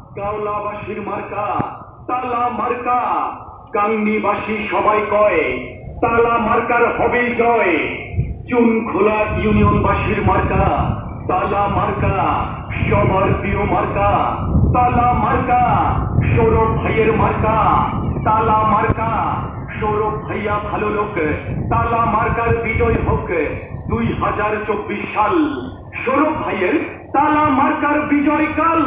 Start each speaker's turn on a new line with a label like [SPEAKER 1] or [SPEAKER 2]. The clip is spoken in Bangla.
[SPEAKER 1] গাওলাবাসীর মার্কা তালা মার্কা। গাংনীবাসী সবাই কয় তালা মার্কার হবে জয়। চুনখোলা ইউনিয়নবাসীর মার্কা তালা মার্কা, সবার প্রিয় মার্কা তালা মার্কা। সৌরভ ভাইয়ের মার্কা তালা মার্কা। সৌরভ ভাইয়া ভালো লোক, তালা মার্কার বিজয় হোক 2024 সাল। সৌরভ ভাইয়ের তালা মার্কার বিজয় কাল।